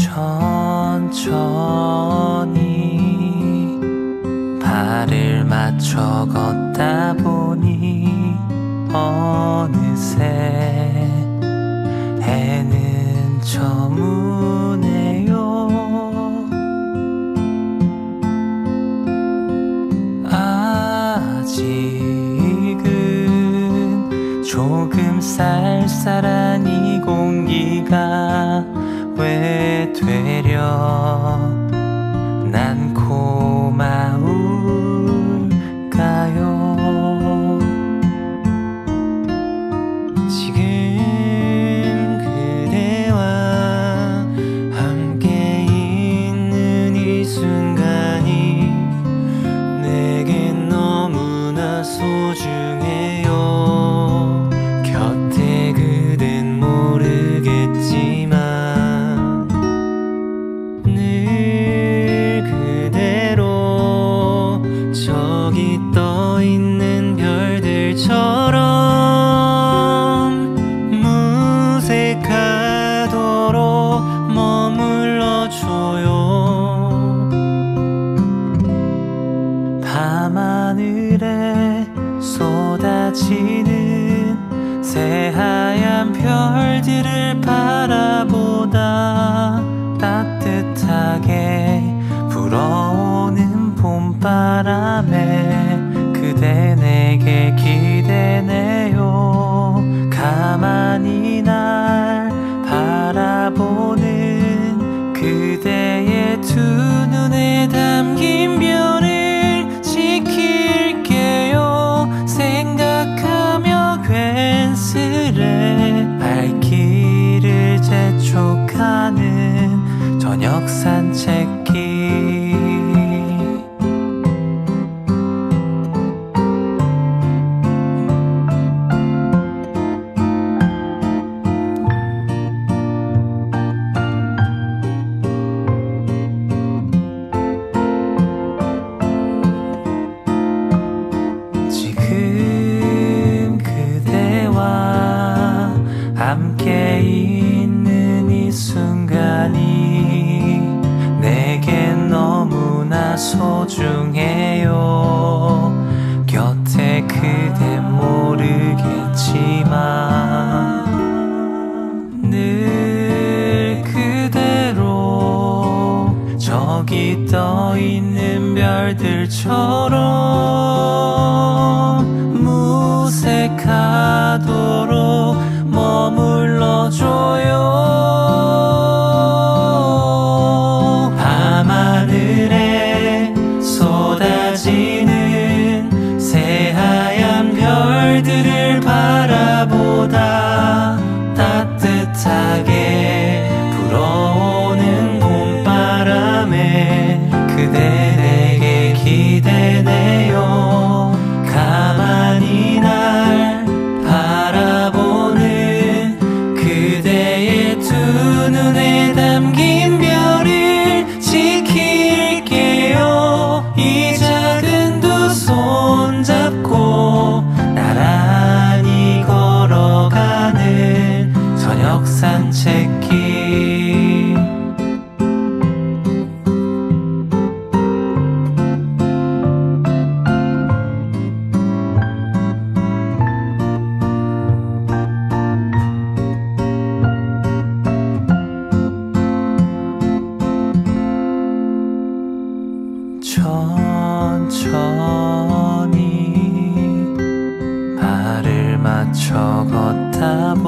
천천히 발을 맞춰 걷다 보니 어느새 해는 저무네요. 아직은 조금 쌀쌀한 이 공기가 왜 되려 난 고마울까요? 지금 그대와 함께 있는 이 순간이 내겐 너무나 소중해요. 곁에 그댄 모르겠지만 늘 그대로 저기 떠있는 별들처럼 무색하도록 머물러줘요. 밤하늘에 쏟아지는 새하얀 별들을 바라보다 따뜻하게 불어오는 봄바람에 그대 내게 기대네요. 가만히 날 바라보는 그대의 두 눈에 담긴 별을 지킬게요. 생각하며 괜스레 발길을 재촉하는 저녁 산책길. 지금 그대와 함께 있는 이 순간이 내겐 너무나 소중해요. 곁에 그대 모르겠지만 늘 그대로 저기 떠있는 별들처럼 무색하도록 머물러줘요. 밤하늘에 쏟아지는 새하얀 별들을 바라보다 따뜻하게 불어오는 봄바람에 그대 내게 기대네요. 가만히 날 바라보는 그대의 두 눈에 담긴 별을 지킬게요. 이 작은 두 손 잡고 나란히 걸어가는 저녁 산책길. 천천히 발을 맞춰 걷다